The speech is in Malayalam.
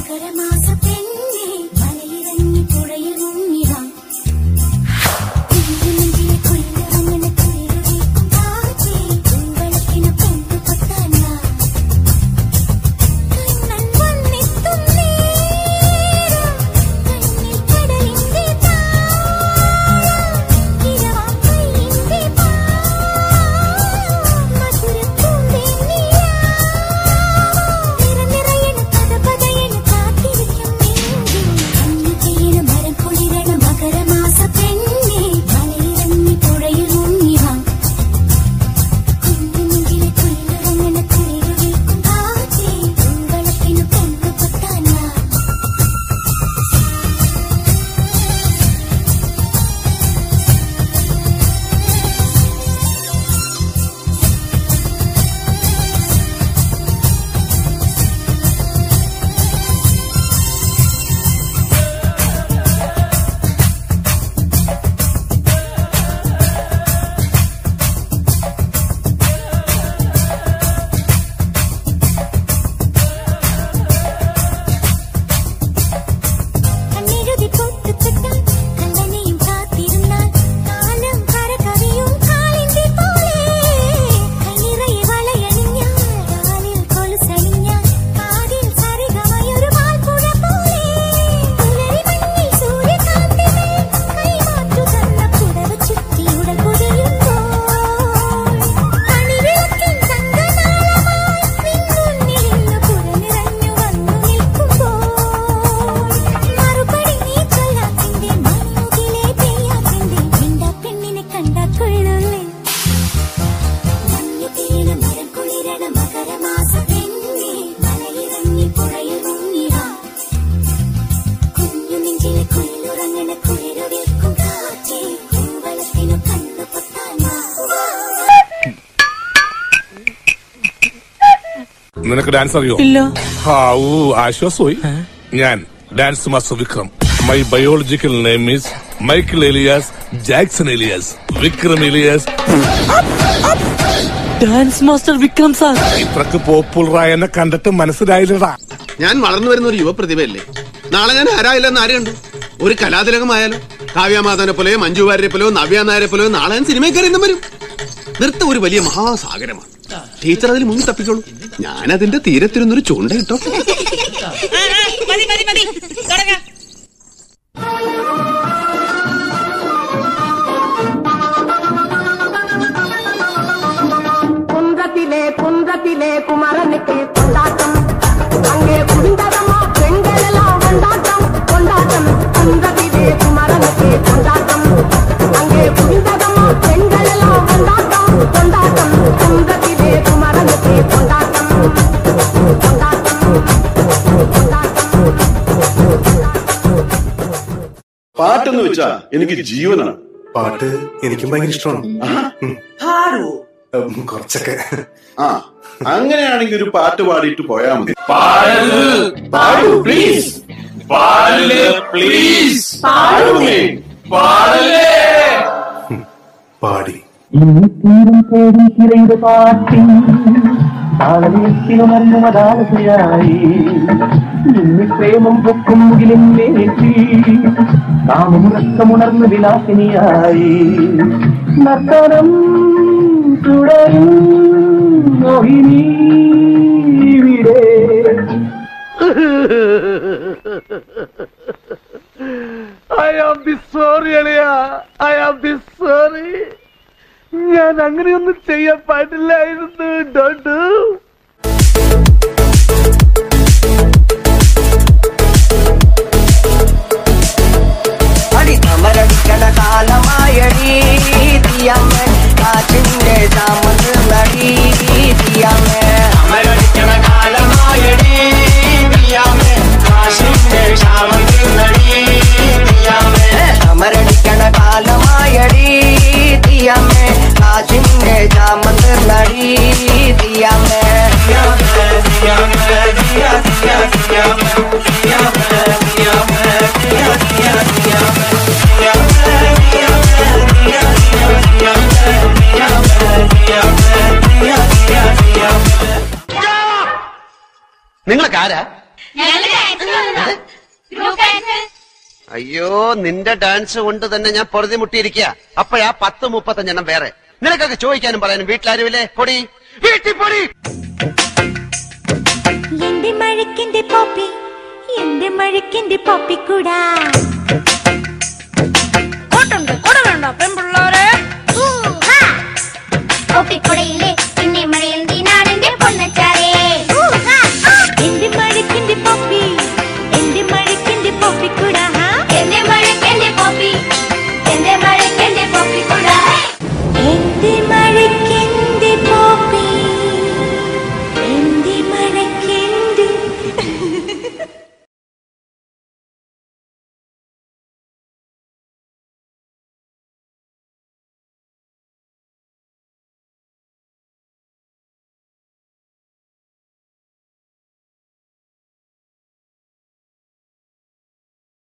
നിനക്ക് ഡാൻസ് അറിയോ? ഇല്ല. ആശ്വാസമായി. ഞാൻ dance master Vikram. My biological name is Michael alias Jackson alias Vikram alias. Dance master Vikram sir. ഇത്രക്ക് പോപ്പുലറായ എന്നെ കണ്ടിട്ട് മനസ്സിലായില്ലടാ. ഞാൻ വളർന്നു വരുന്ന ഒരു യുവപ്രതിഭയല്ലേ. നാളെ ഞാൻ ആരായില്ലെന്ന് ആരും കണ്ടു. ഒരു കലാതിലകമായാലോ, കാവ്യമാധവനെ പോലെയോ മഞ്ജു വാര്യരെ പോലെയോ നവ്യ നായരെ പോലെയോ നാളെ ഞാൻ സിനിമക്കാരെന്നും വരും. നൃത്തം ഒരു വലിയ മഹാസാഗരമാണ്. ടീച്ചർ അതിൽ മുങ്ങി തപ്പിക്കോളൂ. ഞാൻ അതിന്റെ തീരത്തിരുന്നൊരു ചൂണ്ട കിട്ടോ. കുന്തത്തിലെ കുമരനുക്ക് കൊണ്ടാട്ടം, അങ്ങേ കുടിന്തരമാ പെൺകളെല്ലാം കൊണ്ടാട്ടം കൊണ്ടാട്ടം. കുന്തത്തിലെ കുമരനുക്ക് കൊണ്ടാട്ടം, അങ്ങേ കുടിന്തരമാ പെൺകളെല്ലാം കൊണ്ടാട്ടം കൊണ്ടാട്ടം. കുന്തത്തിലെ കുമരനുക്ക് കൊണ്ടാട്ടം കൊണ്ടാട്ടം കൊണ്ടാട്ടം. പാട്ടെന്ന് വെച്ചാ എനിക്ക് ജീവനാണ്. പാട്ട് എനിക്കും ഭയങ്കര ഇഷ്ടമാണ്. കുറച്ചൊക്കെ. അങ്ങനെയാണെങ്കിൽ ഒരു പാട്ട് പാടിയിട്ട് പോയാ മതി. പാടി പ്രേമം പൊക്കും മുകിലിന്നേറ്റി കാമുറക്കമുണർന്ന് വിലാസിനിയായി നർത്തനം തുടരും മോഹിനി ഇവിടെ. I am the sorry അളിയാ, I am the sorry. ഞാൻ അങ്ങനെയൊന്നും ചെയ്യാൻ പാടില്ലായിരുന്നു. Don't do. അമരടിക്കണ കാലമായടി തീയമ്മ കാറ്റിന്റെ ചാമത് നടി തീയമ്മ. അമരടിക്കണ കാലമായടി തീയമ്മ കാറ്റിന്റെ ചാമത് നടി തീയമ്മ. അമരടിക്കണ കാലമായടി തീയമ്മ കാറ്റിന്റെ ചാമത് നടി തീയമ്മ. നിങ്ങളൊക്കെ ആരാ? അയ്യോ, നിന്റെ ഡാൻസ് കൊണ്ട് തന്നെ ഞാൻ പൊറുതി മുട്ടിയിരിക്കുക. അപ്പോഴാ 10-35 വേറെ. നിനക്കൊക്കെ ചോദിക്കാനും പറയാനും വീട്ടിലാരുമില്ലേ? പൊടി, വീട്ടിൽ പൊടി. എന്റെ മഴക്കിന്റെ പോപ്പി കൂടാ